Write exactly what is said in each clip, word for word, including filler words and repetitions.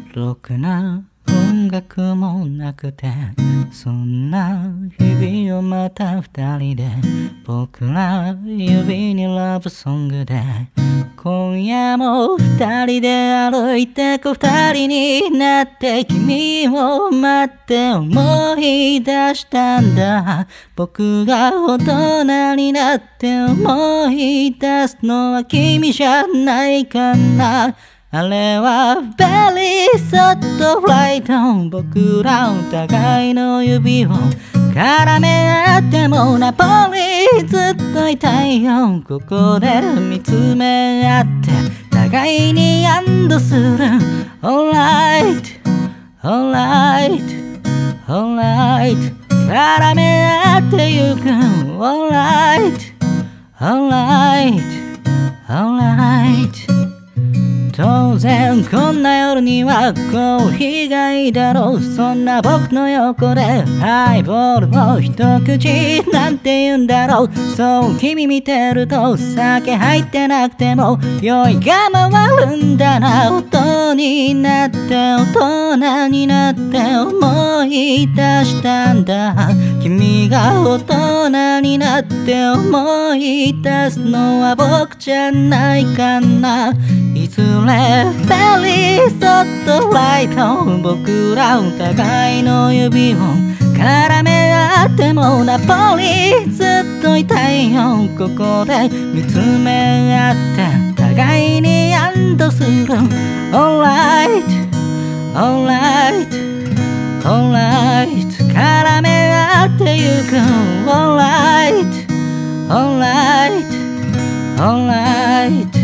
ろくな音楽もなくて、そんな日々をまた二人で、僕ら指にラブソングで、今夜も二人で歩いてく二人になって、君を待って思い出したんだ。僕が大人になって思い出すのは君じゃないかな。あれはベリーサッドフライト、僕らお互いの指を絡め合ってもナポリずっといたいよ。ここで見つめ合って互いに安堵する。 Alright Alright Alright 絡め合ってゆく。 Alright Alright Alright。当然こんな夜にはコーヒーがいいだろう。そんな僕の横でハイボールを一口なんて言うんだろう。そう君見てると酒入ってなくても酔いが回るんだな。大人になって大人になって思い出したんだ。君が大人になって思い出すのは僕じゃないかな。いずれベリーソットフライト、僕らお互いの指を絡め合ってもナポリずっといたいよ。ここで見つめ合って互いに安堵する。 Alright Alright Alright 絡め合ってゆく。 Alright Alright Alright。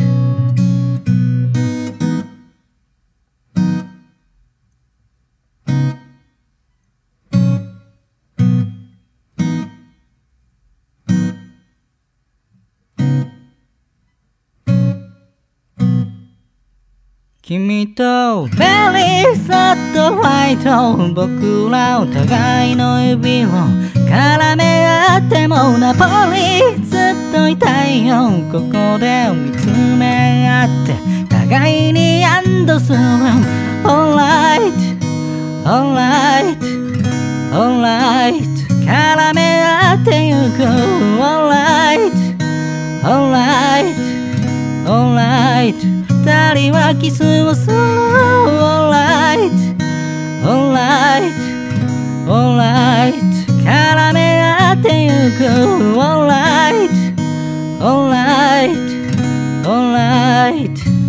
君とベリーサッドフライト、僕らお互いの指を絡め合ってもナポリずっといたいよ。ここで見つめ合って互いに安堵する。 Alright Alright Alright 絡め合ってゆく。 Alright Alright Alright 二人はキスをする。 Alright Alright Alright 絡め合ってゆく。 Alright Alright Alright